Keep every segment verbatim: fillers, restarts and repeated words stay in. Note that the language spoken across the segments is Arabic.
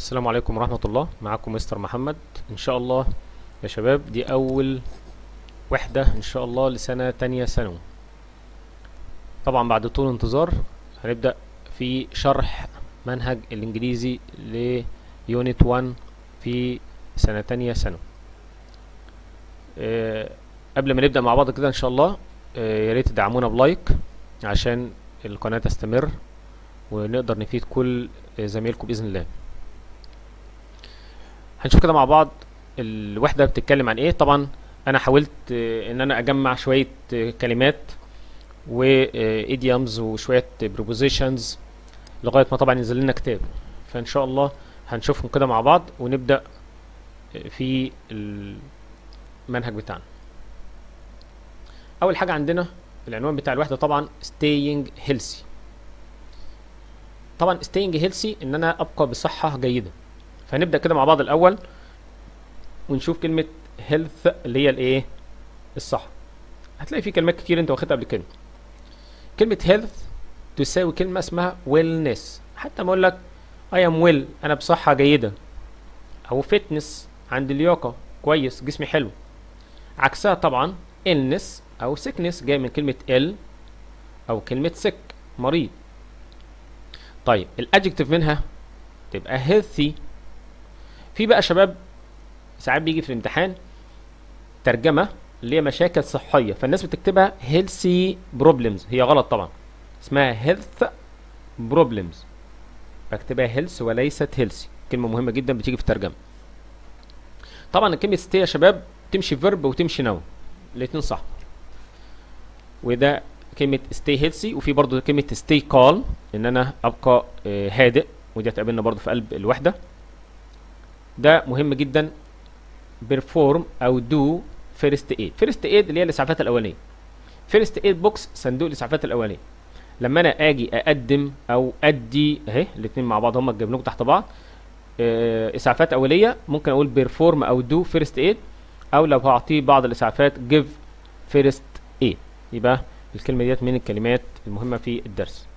السلام عليكم ورحمة الله. معاكم مستر محمد. ان شاء الله يا شباب دي اول وحدة ان شاء الله لسنة تانية ثانوي. طبعا بعد طول انتظار هنبدأ في شرح منهج الانجليزي ليونت واحد في سنة تانية ثانوي. أه قبل ما نبدأ مع بعض كده ان شاء الله أه يا ريت تدعمونا بلايك عشان القناة تستمر ونقدر نفيد كل زمايلكم بإذن الله. هنشوف كده مع بعض الوحدة بتتكلم عن ايه. طبعا انا حاولت ان انا اجمع شوية كلمات وايديومز وشوية بروبوزيشنز لغاية ما طبعا ينزل لنا كتاب، فان شاء الله هنشوفهم كده مع بعض ونبدأ في المنهج بتاعنا. اول حاجة عندنا العنوان بتاع الوحدة طبعا staying healthy. طبعا staying healthy ان انا ابقى بصحة جيدة، فهنبدأ كده مع بعض الأول ونشوف كلمة health اللي هي الإيه؟ الصحة. هتلاقي في كلمات كتير أنت واخدها قبل كده. كلمة health تساوي كلمة اسمها wellness. حتى ما أقول لك I am well أنا بصحة جيدة، أو fitness عندي لياقة كويس جسمي حلو. عكسها طبعا illness أو sickness جاي من كلمة ill أو كلمة sick مريض. طيب الادجكتيف منها تبقى healthy. في بقى شباب ساعات بيجي في الامتحان ترجمة اللي هي مشاكل صحية، فالناس بتكتبها healthy problems، هي غلط طبعا، اسمها health problems، بكتبها health وليست healthy. كلمة مهمة جدا بتيجي في الترجمة. طبعا كلمة stay يا شباب تمشي verb وتمشي noun، الاتنين صح. وده كلمة stay healthy. وفي برضو كلمة stay calm ان انا ابقى هادئ، ودي هتقابلنا برضو في قلب الوحدة. ده مهم جدا. perform او do first aid. first aid اللي هي الاسعافات الاوليه. first aid box صندوق الاسعافات الاوليه. لما انا اجي اقدم او ادي اهي الاثنين مع بعض هم جايبين تحت بعض اه اسعافات اوليه، ممكن اقول perform او do first aid، او لو هعطيه بعض الاسعافات give first aid. يبقى الكلمه ديت من الكلمات المهمه في الدرس.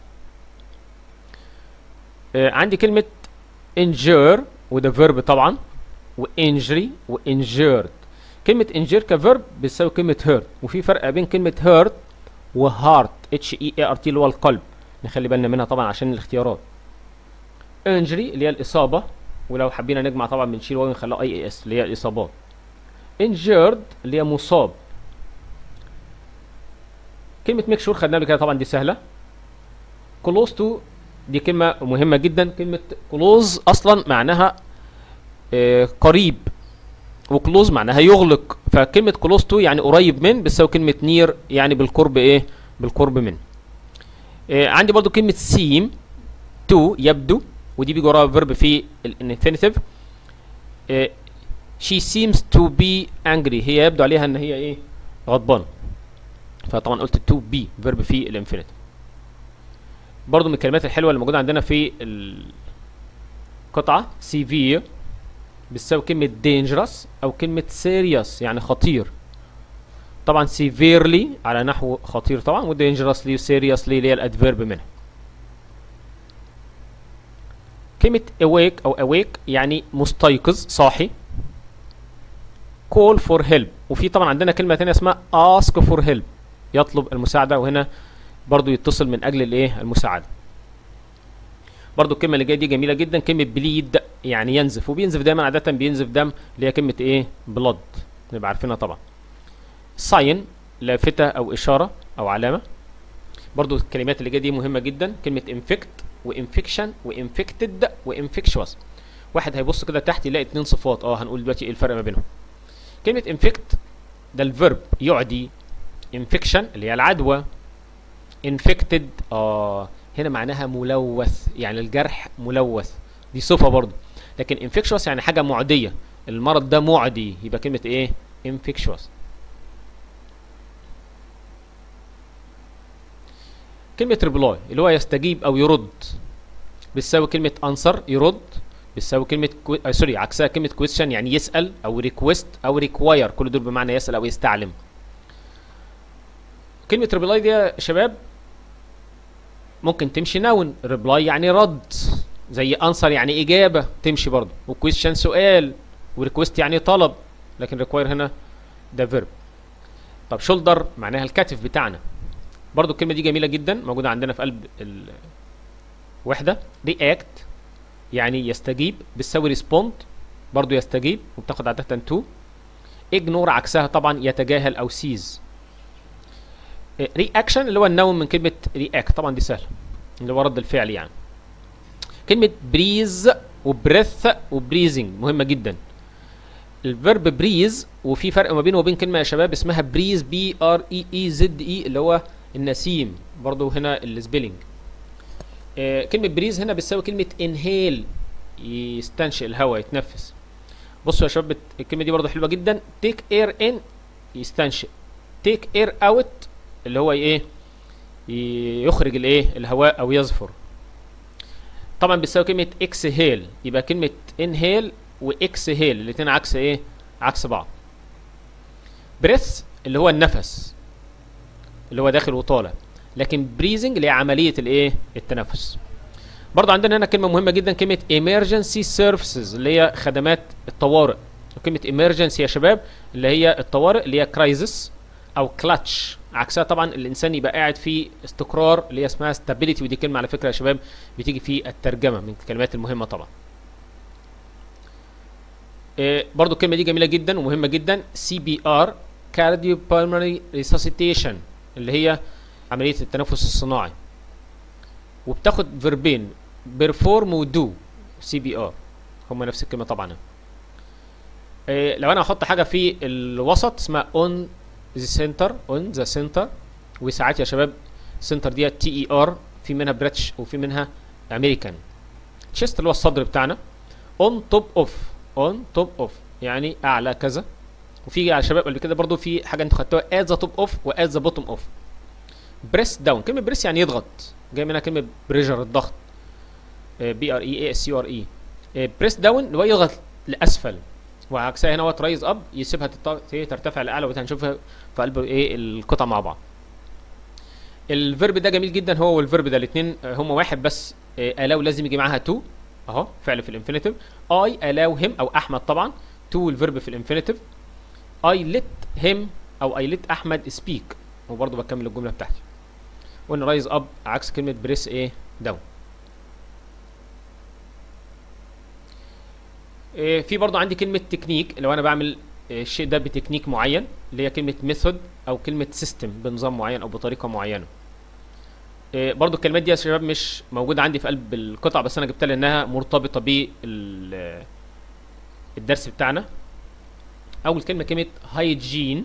اه عندي كلمه injure وده فيرب طبعا، وانجري وانجيرد. كلمة انجير كفيرب بتساوي كلمة هيرت، وفي فرق بين كلمة هيرت وهارت اتش اي اي ار تي اللي هو القلب، نخلي بالنا منها طبعا عشان الاختيارات. انجري اللي هي الإصابة، ولو حبينا نجمع طبعا بنشيل واو ونخليها اي اي اس اللي هي الإصابات. انجيرد اللي هي مصاب. كلمة ميك شور خدناها قبل كده طبعا، دي سهلة. كلوز تو دي كلمة مهمة جدا. كلمة كلوز أصلا معناها آه قريب، وكلوز معناها يغلق، فكلمة كلوز تو يعني قريب من بتساوي كلمة نير يعني بالقرب ايه؟ بالقرب من. آه عندي برضو كلمة سيم تو يبدو، ودي بيجي وراها فيرب في الانفينيتيف. آه she seems to be angry، هي يبدو عليها ان هي ايه؟ غضبانة، فطبعا قلت to be فيرب في الانفينيتيف. برضو من الكلمات الحلوة اللي موجودة عندنا في القطعة severe بتساوي كلمة dangerous أو كلمة serious يعني خطير. طبعا severely على نحو خطير طبعا، و dangerously و seriously اللي هي الأدفيرب منها. كلمة awake أو awake يعني مستيقظ صاحي. call for help، وفي طبعا عندنا كلمة تانية اسمها ask for help يطلب المساعدة، وهنا برضو يتصل من أجل الإيه؟ المساعدة. برضو الكلمة اللي جاية دي جميلة جدا، كلمة بليد يعني ينزف، وبينزف دايما عادة بينزف دم اللي هي كلمة ايه؟ بلاد، نبقى عارفينها طبعا. ساين لافتة أو إشارة أو علامة. برضو الكلمات اللي جاية دي مهمة جدا، كلمة انفكت وانفكشن وانفكتد وانفكشوس. واحد هيبص كده تحت يلاقي اتنين صفات، اه هنقول دلوقتي ايه الفرق ما بينهم. كلمة انفكت ده الفيرب يعدي، انفكشن اللي هي العدوى، انفكتد اه هنا معناها ملوث يعني الجرح ملوث، دي صفة برضو. لكن infectious يعني حاجة معدية، المرض ده معدي، يبقى كلمة ايه؟ infectious. كلمة reply اللي هو يستجيب او يرد بتساوي كلمة answer يرد، بتساوي كلمة كو... آه سوري عكسها كلمة question يعني يسأل او request او require، كل دول بمعنى يسأل او يستعلم. كلمة reply دي يا شباب ممكن تمشي نون، ريبلاي يعني رد، زي انسر يعني اجابه تمشي برضه، وكويستشن سؤال، وريكوست يعني طلب، لكن ريكواير هنا ده فيرب. طب شولدر معناها الكتف بتاعنا، برضه الكلمه دي جميله جدا موجوده عندنا في قلب الوحده. رياكت يعني يستجيب، بتساوي ريسبوند برضه يستجيب، وبتاخد عاده تو. اجنور عكسها طبعا يتجاهل او سيز. رياكشن اللي هو النون من كلمه رياكت، طبعا دي سهله اللي هو رد الفعل يعني. كلمه بريز وبريث وبريزنج مهمه جدا. الفيرب بريز وفي فرق ما بينه وبين كلمه يا شباب اسمها بريز، بي ار اي اي زد اي، اللي هو النسيم، برضه هنا السبيلنج. آه كلمه بريز هنا بتساوي كلمه انهيل، يستنشق الهواء يتنفس. بصوا يا شباب الكلمه دي برضه حلوه جدا. تيك اير ان يستنشق، تيك اير اوت اللي هو ايه يخرج الايه الهواء او يزفر. طبعا بتساوي كلمه اكسهيل، يبقى كلمه انهيل واكسهيل الاثنين عكس ايه عكس بعض. بريث اللي هو النفس اللي هو داخل وطالع، لكن بريزنج اللي هي عمليه الايه التنفس. برضه عندنا هنا كلمه مهمه جدا، كلمه emergency services اللي هي خدمات الطوارئ. وكلمه emergency يا شباب اللي هي الطوارئ، اللي هي كرايزس او كلاتش، عكسها طبعا الانسان يبقى قاعد في استقرار اللي هي اسمها stability، ودي كلمه على فكره يا شباب بتيجي في الترجمه من الكلمات المهمه طبعا. إيه برضو الكلمه دي جميله جدا ومهمه جدا. سي بي ار cardiopulmonary resuscitation اللي هي عمليه التنفس الصناعي، وبتاخد فيربين perform ودو. سي بي ار هما نفس الكلمه طبعا. إيه لو انا هحط حاجه في الوسط اسمها on the center on the center، وساعات يا شباب سنتر دي تي اي ار، في منها بريتش وفي منها امريكان. تشيست اللي هو الصدر بتاعنا. on top of on top of يعني اعلى كذا. وفي يا شباب قبل كده برضو في حاجه انتوا خدتوها at the top of و at the bottom of. بريس داون، كلمه بريس يعني يضغط، جاي منها كلمه بريشر الضغط، بي ار اي اس يو ار اي. بريس داون اللي هو يضغط لاسفل، وعكسها هنا هو رايز اب يسيبها ترتفع لاعلى، وده هنشوفها في قلب ايه القطع مع بعض. الفيرب ده جميل جدا، هو والفيرب ده الاثنين هم واحد، بس الاو لازم يجي معاها تو اهو فعل في الانفينيتيف. اي الاو هيم او احمد طبعا، تو الفيرب في الانفينيتيف. اي ليت هيم او اي ليت احمد سبيك، وبرضه بكمل الجمله بتاعتي. وان رايز اب عكس كلمه بريس ايه داون. إيه في برضه عندي كلمه تكنيك، لو انا بعمل الشيء ده بتكنيك معين، اللي هي كلمه ميثود او كلمه سيستم بنظام معين او بطريقه معينه. إيه برضو الكلمات دي يا شباب مش موجوده عندي في قلب القطع، بس انا جبتها لانها مرتبطه بالدرس بتاعنا. اول كلمه كلمه هايجين.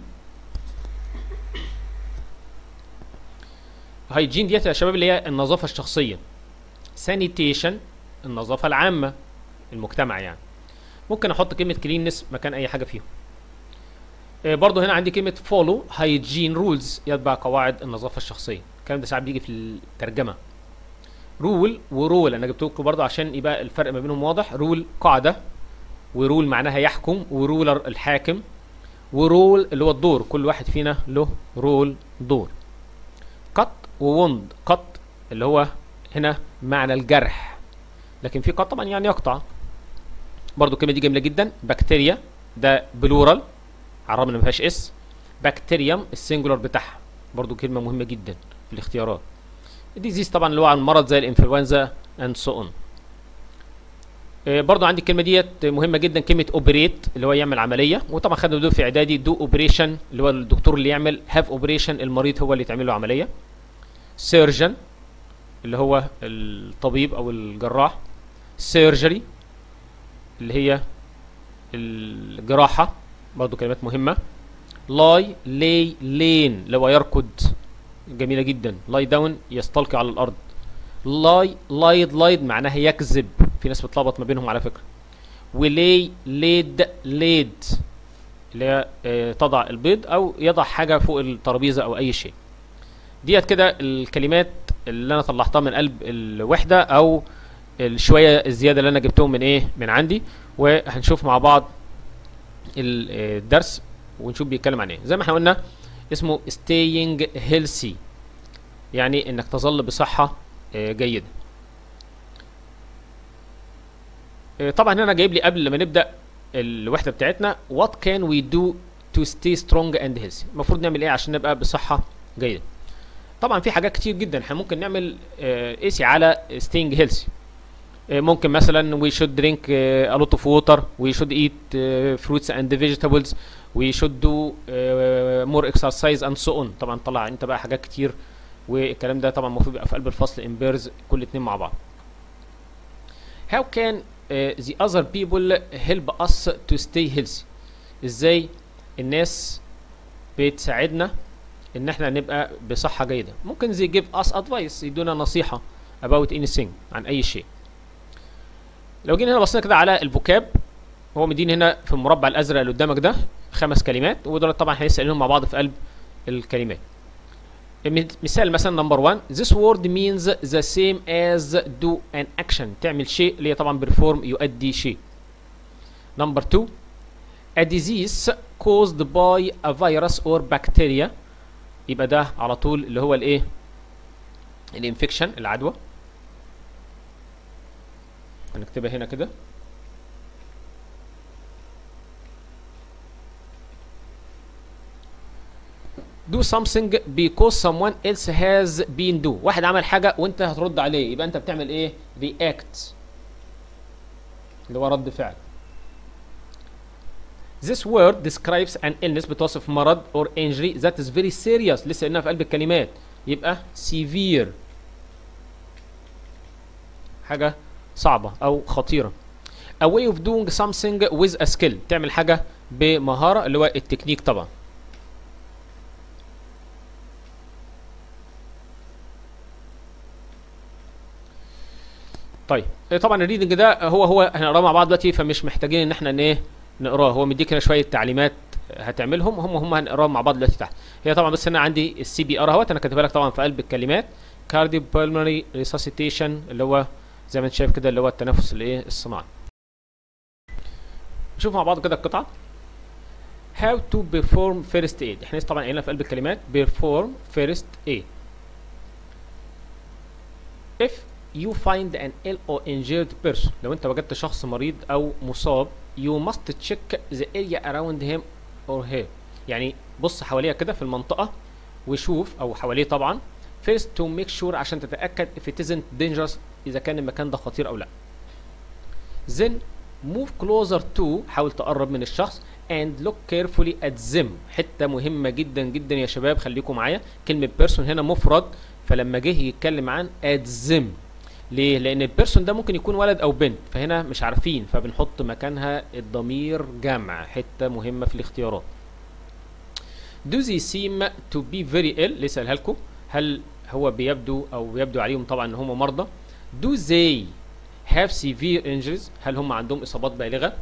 هايجين ديت يا شباب اللي هي النظافه الشخصيه. سانيتيشن النظافه العامه المجتمع يعني. ممكن احط كلمه كلينس مكان اي حاجه فيهم. إيه برضو هنا عندي كلمه فولو هايجين رولز، يتبع قواعد النظافه الشخصيه. الكلام ده ساعات بيجي في الترجمه. رول ورول انا جبت لكم برضه عشان يبقى الفرق ما بينهم واضح. رول قاعده، ورول معناها يحكم، ورولر الحاكم، ورول اللي هو الدور، كل واحد فينا له رول دور. قط ووند، قط اللي هو هنا معنى الجرح، لكن في قط طبعا يعني يقطع. برضه الكلمه دي جميله جدا. بكتيريا ده بلورال على الرغم ان ما فيهاش اس. بكتيريوم السنجولار بتاعها، برضو كلمة مهمة جدا في الاختيارات. ديزيز طبعا اللي هو عن مرض زي الانفلونزا اند سو اون. برضو عندي الكلمة ديت مهمة جدا، كلمة اوبريت اللي هو يعمل عملية، وطبعا خدنا دول في اعدادي. دو اوبريشن اللي هو الدكتور اللي يعمل، هاف اوبريشن المريض هو اللي تعمل له عملية. سيرجن اللي هو الطبيب او الجراح. سيرجري اللي هي الجراحة، برضو كلمات مهمة. لاي لي لين اللي هو يركض، جميلة جدا. لاي داون يستلقي على الأرض. لاي لايد لايد معناها يكذب، في ناس بتلخبط ما بينهم على فكرة. ولي ليد ليد اللي هي اه تضع البيض أو يضع حاجة فوق الترابيزة أو أي شيء. ديت كده الكلمات اللي أنا طلعتها من قلب الوحدة، أو الشوية الزيادة اللي أنا جبتهم من إيه من عندي، وهنشوف مع بعض الدرس ونشوف بيتكلم عن ايه. زي ما احنا قلنا اسمه staying healthy، يعني انك تظل بصحة جيدة. آه، طبعا هنا جايب لي قبل ما نبدا الوحده بتاعتنا what can we do to stay strong and healthy. المفروض نعمل ايه عشان نبقى بصحه جيده؟ طبعا في حاجات كتير جدا احنا ممكن نعمل آه، قيسي على staying healthy. آه، ممكن مثلا we should drink uh, a lot of water, we should eat uh, fruits and vegetables, we should do uh, more exercise and so on. طبعا طلع انت بقى حاجات كتير، والكلام ده طبعا المفروض يبقى في قلب الفصل in pairs كل اتنين مع بعض. how can uh, the other people help us to stay healthy؟ ازاي الناس بتساعدنا ان احنا نبقى بصحة جيدة؟ ممكن they give us advice، يدونا نصيحة about anything، عن اي شيء. لو جينا هنا بصينا كده على الفوكاب، هو مديني هنا في المربع الازرق اللي قدامك ده خمس كلمات، ودول طبعا هنسال لهم مع بعض في قلب الكلمات. مثال مثلا نمبر واحد this word means the same as do an action، تعمل شيء اللي هي طبعا perform، يؤدي شيء. نمبر اتنين a disease caused by a virus or bacteria، يبقى ده على طول اللي هو الايه؟ الانفكشن، العدوى. هنكتبها هنا كده. do something because someone else has been do، واحد عمل حاجة وانت هترد عليه، يبقى انت بتعمل ايه؟ react، اللي هو رد فعل. this word describes an illness، بتوصف مرض or injury that is very serious، لسه قلناها في قلب الكلمات، يبقى severe، حاجة صعبة أو خطيرة. a way of doing something with a skill، تعمل حاجة بمهارة، اللي هو التكنيك طبعا. طيب طبعا الريدنج ده هو هو هنقراه مع بعض دلوقتي، فمش محتاجين ان احنا ايه نقراه، هو مديك هنا شويه تعليمات هتعملهم، هم هم هنقراهم مع بعض دلوقتي تحت. هي طبعا بس انا عندي السي بي ار اهوت، انا كاتبها لك طبعا في قلب الكلمات، كارديو بالمونري ريساسيتيشن، اللي هو زي ما انت شايف كده اللي هو التنفس الايه الصناعي. نشوف مع بعض كده القطعه. how to perform first aid، احنا طبعا قلنا في قلب الكلمات perform first aid. if you find an ill or injured person، لو انت وجدت شخص مريض او مصاب، you must check the area around him or her، يعني بص حواليها كده في المنطقة وشوف، او حواليه طبعا، first to make sure، عشان تتأكد if it isn't dangerous، اذا كان المكان ده خطير او لا. then move closer to، حاول تقرب من الشخص، and look carefully at them، حتة مهمة جدا جدا يا شباب، خليكم معايا، كلمة person هنا مفرد، فلما جه يتكلم عن at them، ليه؟ لأن البيرسون ده ممكن يكون ولد أو بنت، فهنا مش عارفين، فبنحط مكانها الضمير جمع، حتة مهمة في الاختيارات. Do they seem to be very ill؟ لسه قالها لكم، هل هو بيبدو أو بيبدو عليهم طبعا إن هم مرضى؟ Do they have severe injuries؟ هل هم عندهم إصابات بالغة؟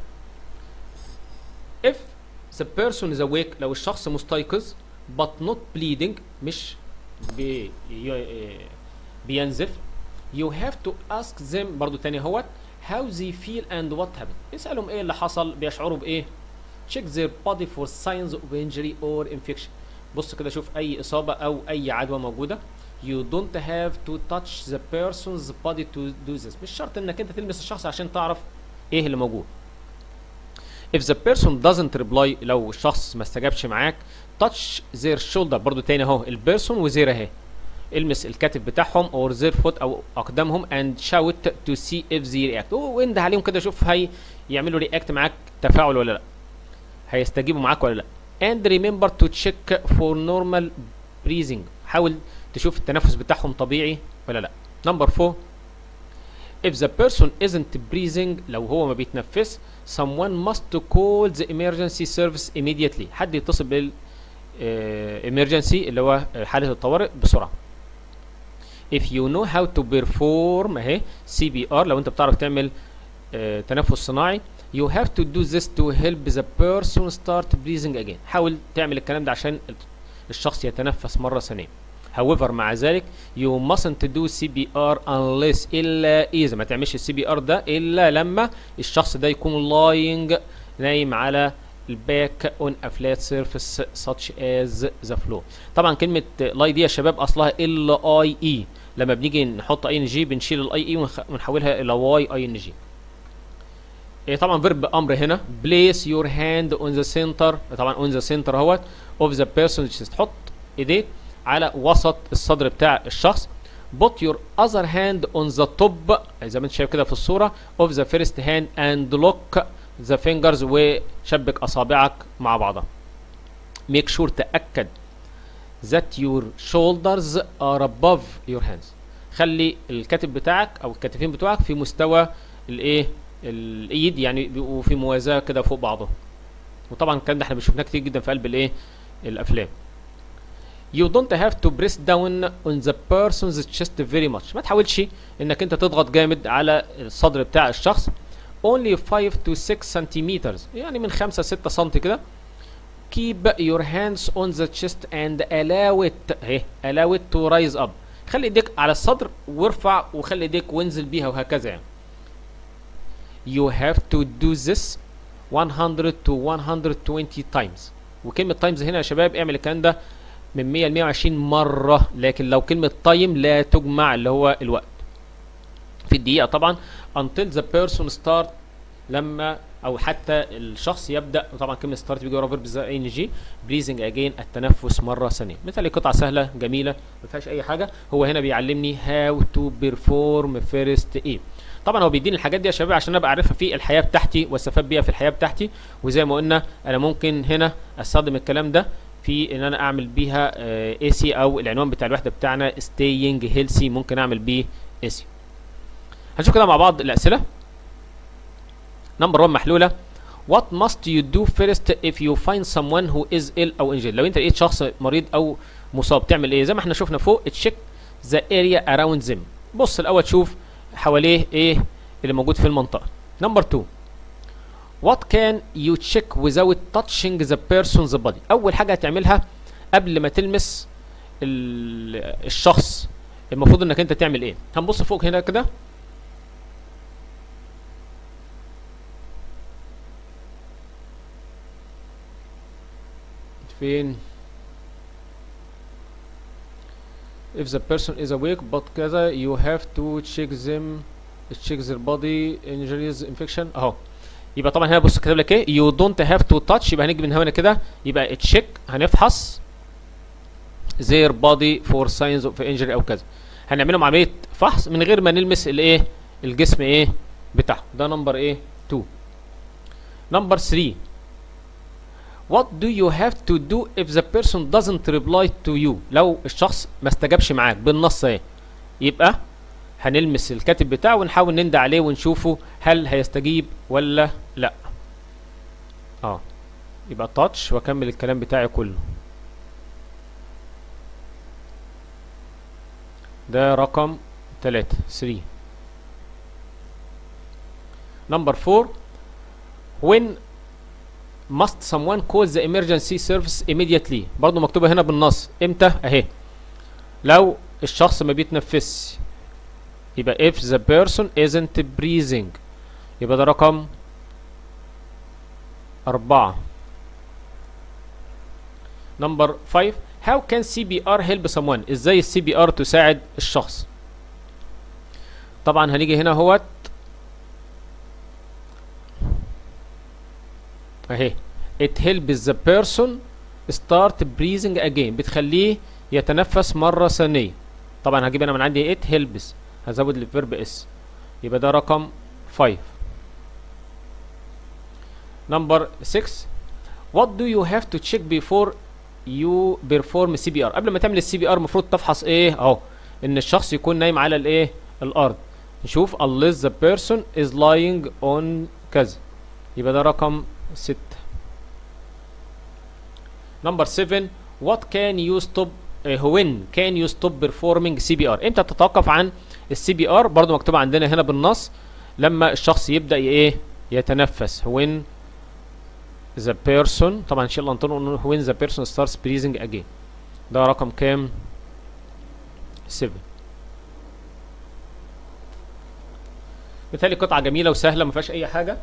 If the person is awake، لو الشخص مستيقظ but not bleeding، مش بي بينزف، you have to ask them، برضو تاني هو how they feel and what happened، اسألهم ايه اللي حصل، بيشعروا بايه. check their body for signs of injury or infection، بص كده شوف اي اصابة او اي عدوى موجودة. you don't have to touch the person's body to do this، مش شرط انك انت تلمس الشخص عشان تعرف ايه اللي موجود. if the person doesn't reply، لو الشخص ما استجابش معاك، touch their shoulder، برضو تاني اهو البيرسون وزير اهي، المس الكتف بتاعهم or their foot او اقدامهم and shout to see if they react، وانده عليهم كده شوف هي يعملوا رياكت معاك، تفاعل ولا لا، هيستجيبوا معاك ولا لا. and remember to check for normal breathing، حاول تشوف التنفس بتاعهم طبيعي ولا لا. number four if the person isn't breathing، لو هو ما بيتنفس، someone must call the emergency service immediately، حد يتصل بال emergency اللي هو حالة الطوارئ بسرعة. if you know how to perform اهي سي بي ار، لو انت بتعرف تعمل آه تنفس صناعي، you have to do this to help the person start breathing again، حاول تعمل الكلام ده عشان الشخص يتنفس مرة ثانية. however مع ذلك you mustn't do سي بي ار unless، إلا إذا، ما تعملش السي بي ار ده إلا لما الشخص ده يكون lying، نايم على الباك اون ا فلات سيرفيس such as the floor. طبعا كلمة لاي دي يا شباب أصلها ال اي اي، لما بنيجي نحط اي ان جي بنشيل الاي اي ونحولها الى واي اي ان جي. إيه طبعا فيرب امر هنا. place your hand on the center، طبعا on the center اهوت of the person's chest، تحط ايديك على وسط الصدر بتاع الشخص. put your other hand on the top زي ما انت شايف كده في الصورة of the first hand and lock the fingers، وشبك اصابعك مع بعضها. make sure تأكد that your shoulders are above your hands، خلي الكتف بتاعك او الكتفين بتوعك في مستوى الايه الايد، يعني بيبقوا في موازاه كده فوق بعضهم. وطبعا الكلام ده احنا بنشوفناه كتير جدا في قلب الايه الافلام. you don't have to press down on the person's chest very much، ما تحاولش انك انت تضغط جامد على الصدر بتاع الشخص. only five to six centimeters، يعني من خمسة ستة سم كده. keep your hands on the chest and allow it اهي allow it to rise up، خلي ايديك على الصدر وارفع وخلي ايديك وانزل بيها وهكذا يعني. you have to do this one hundred to one hundred twenty times، وكلمة times هنا يا شباب اعمل الكلام ده من مية ل مية وعشرين مرة، لكن لو كلمة time لا تجمع اللي هو الوقت في الدقيقة طبعا. until the person start، لما او حتى الشخص يبدا. وطبعا كلمه ستارت بيجي ورا فيرب زي ان جي. بريزنج اجين، التنفس مره ثانيه. مثالي قطعه سهله جميله ما فيهاش اي حاجه. هو هنا بيعلمني هاو تو بيرفورم فيرست ايه. طبعا هو بيديني الحاجات دي يا شباب عشان ابقى اعرفها في الحياه بتاعتي واستفاد بيها في الحياه بتاعتي. وزي ما قلنا انا ممكن هنا استخدم الكلام ده في ان انا اعمل بيها اي سي، او العنوان بتاع الوحده بتاعنا staying healthy ممكن اعمل بيه اي سي. هنشوف كده مع بعض الاسئله. نمبر واحد محلوله. What must you do first if you find someone who is ill أو injured؟ لو أنت لقيت شخص مريض أو مصاب تعمل إيه؟ زي ما إحنا شفنا فوق check the area around them. بص الأول شوف حواليه إيه اللي موجود في المنطقة. نمبر اتنين. What can you check without touching the person's body؟ أول حاجة هتعملها قبل ما تلمس الشخص المفروض إنك أنت تعمل إيه؟ هنبص فوق هنا كده. فين؟ if the person is awake but كذا you have to check them check their body injuries infection اهو. يبقى طبعا هنا بص كاتب لك ايه you don't have to touch، يبقى هنيجي من هنا كده يبقى check هنفحص their body for signs of injury او كذا. هنعملهم عمليه فحص من غير ما نلمس الايه الجسم ايه بتاعهم. ده نمبر ايه اتنين. نمبر تلاتة. What do you have to do if the person doesn't reply to you؟ لو الشخص ما استجابش معاك بالنص اهي، يبقى هنلمس الكاتب بتاعه ونحاول نندى عليه ونشوفه هل هيستجيب ولا لا. اه يبقى تاتش واكمل الكلام بتاعي كله. ده رقم تلاتة تلاتة. نمبر أربعة. when must someone call the emergency service immediately؟ برضه مكتوبة هنا بالنص امتى اهي. لو الشخص ما بيتنفسش يبقى if the person isn't breathing، يبقى ده رقم أربعة. نمبر خمسة. how can سي بي آر help someone؟ ازاي السي بي آر تساعد الشخص؟ طبعا هنيجي هنا اهوت اهي it helps the person start breathing again، بتخليه يتنفس مرة ثانية. طبعا هجيب انا من عندي it helps، هزود الفيرب اس، يبقى ده رقم خمسة. نمبر ستة. what do you have to check before you perform سي بي آر؟ قبل ما تعمل السي بي آر المفروض تفحص ايه اهو ان الشخص يكون نايم على الايه الارض. نشوف unless the person is lying on كذا، يبقى ده رقم ستة. نمبر سبعة. what can you stop when can you stop performing سي بي آر؟ امتى تتوقف عن السي بي آر؟ برضه مكتوبه عندنا هنا بالنص لما الشخص يبدا ايه يتنفس. when the person، طبعا ان شاء الله نقول when the person starts breathing again. ده رقم كام؟ سبعة. بالتالي قطعه جميله وسهله ما فيهاش اي حاجه.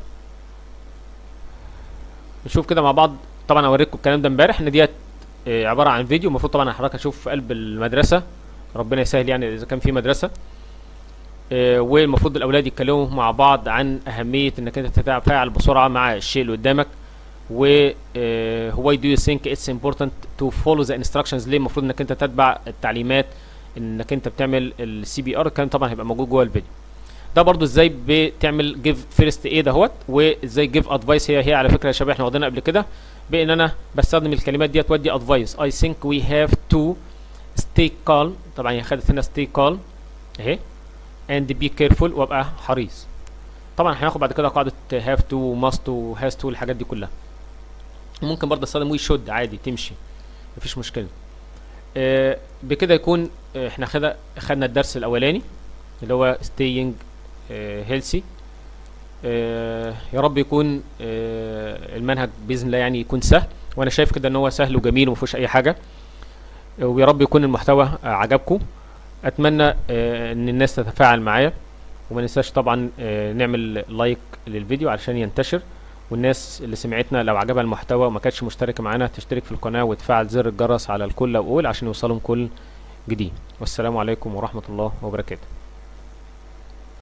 نشوف كده مع بعض. طبعا اوريكم الكلام ده امبارح ان ديت عباره عن فيديو المفروض طبعا حضرتك هشوف في قلب المدرسه، ربنا يسهل يعني اذا كان في مدرسه. آه، والمفروض الاولاد يتكلموا مع بعض عن اهميه انك انت تتفاعل بسرعه مع الشيء اللي قدامك. و آه، why do you think it's important to follow the instructions؟ ليه المفروض انك انت تتبع التعليمات انك انت بتعمل السي بي ار؟ كان طبعا هيبقى موجود جوه الفيديو ده. برضو ازاي بتعمل جيف فيرست ايد اهوت، وازاي جيف ادفايس. هي هي على فكره يا شباب احنا واخدينها قبل كده، بان انا بستخدم الكلمات ديت وادي ادفايس. I think we have to stay calm. طبعا هي خدت هنا stay calm اهي، and be careful، وابقى حريص. طبعا هناخد بعد كده قاعده have to و must و has to الحاجات دي كلها. ممكن برضه استخدم we should عادي تمشي مفيش مشكله. آه بكده يكون آه احنا خد خدنا الدرس الاولاني اللي هو staying آه healthy. آه يا رب يكون آه المنهج باذن الله يعني يكون سهل، وانا شايف كده ان هو سهل وجميل ومفيهوش اي حاجه. ويا رب يكون المحتوى آه عجبكم. اتمنى آه ان الناس تتفاعل معايا، وما ننساش طبعا آه نعمل لايك للفيديو علشان ينتشر، والناس اللي سمعتنا لو عجبها المحتوى وما كانتش مشتركه معانا تشترك في القناه وتفعل زر الجرس على الكل او اول عشان يوصلهم كل جديد. والسلام عليكم ورحمه الله وبركاته.